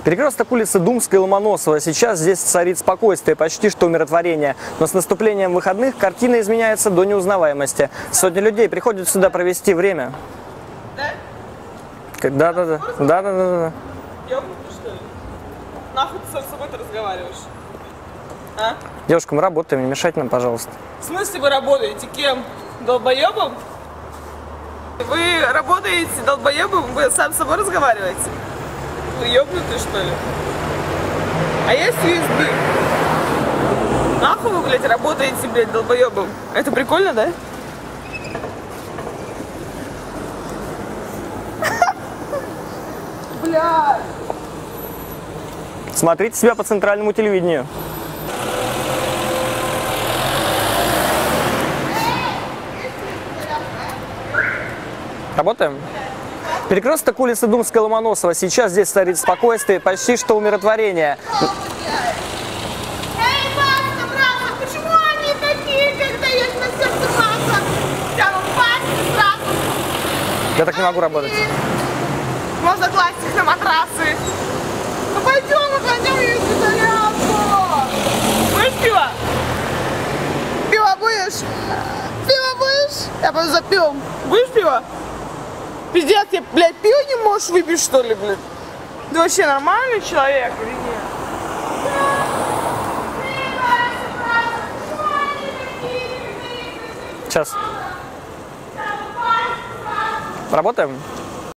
Перекресток улицы Думская и Ломоносова. Сейчас здесь царит спокойствие, почти что умиротворение. Но с наступлением выходных картина изменяется до неузнаваемости. Сотни людей приходят сюда провести время. Да? Да. Ёбнутый, что ли? Нахуй ты с собой-то разговариваешь? А? Девушка, мы работаем, не мешайте нам, пожалуйста. В смысле вы работаете? Кем? Долбоебом? Вы работаете долбоебом? Вы сам с собой разговариваете? Вы ёбнутый, что ли? А есть USB? Нахуй вы, блядь, работаете, блядь, долбоебом? Это прикольно, да? Блядь! Смотрите себя по центральному телевидению. Работаем? Перекресток улицы Думская и Ломоносова. Сейчас здесь царит спокойствие, почти что умиротворение. Эй, Баста, братцы, почему они такие, когда есть на сердце масса? Я вам Баста сразу. Я так не могу работать. Можно класть их на матрасы. Ну пойдем, есть итальянку. Будешь пиво? Пиво будешь? Пиво будешь? Я пойду за пивом. Будешь пиво? Пиздец, ты, блядь, пиво не можешь выпить, что ли, блядь? Ты вообще нормальный человек или нет? Сейчас. Работаем?